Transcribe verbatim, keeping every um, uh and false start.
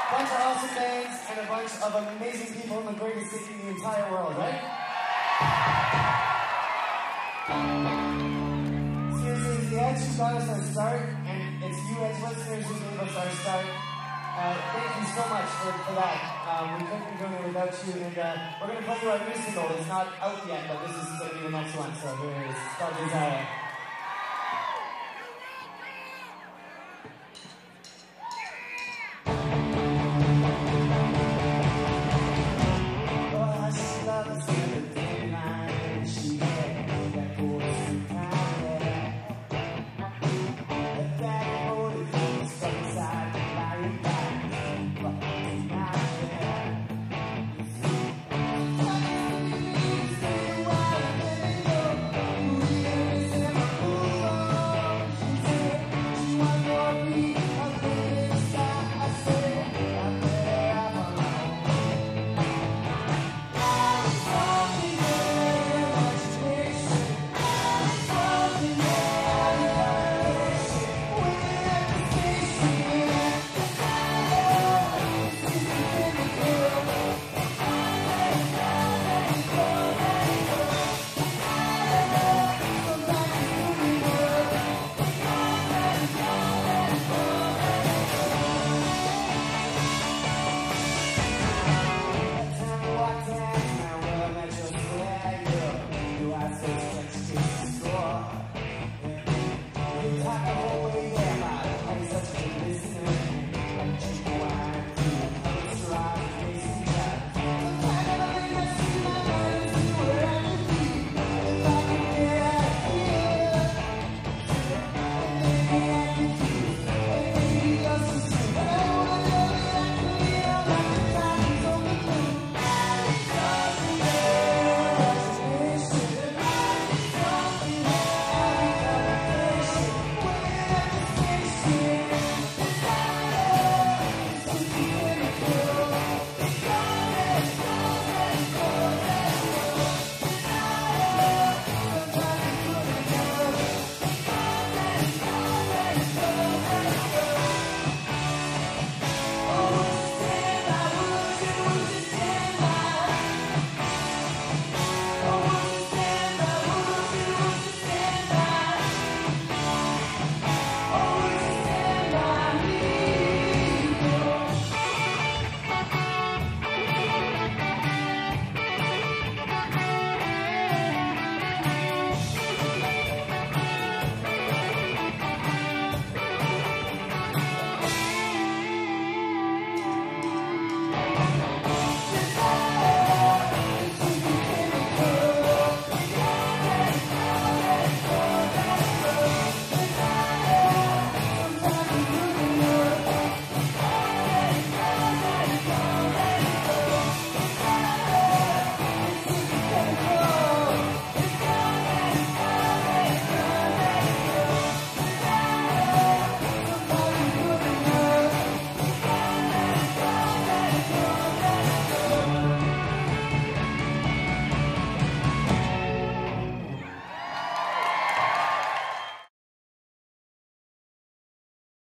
bunch of awesome bands and a bunch of amazing people in the greatest city in the entire world, right? Seriously, the Edge who got us our start, and it's you as listeners who gave us our start. Uh, thank you so much for, for that. Um, we couldn't be doing it without you, and uh, we're going to play you our new single. It's not out yet, but this is going to be the next one, so here it is. It's called Desire.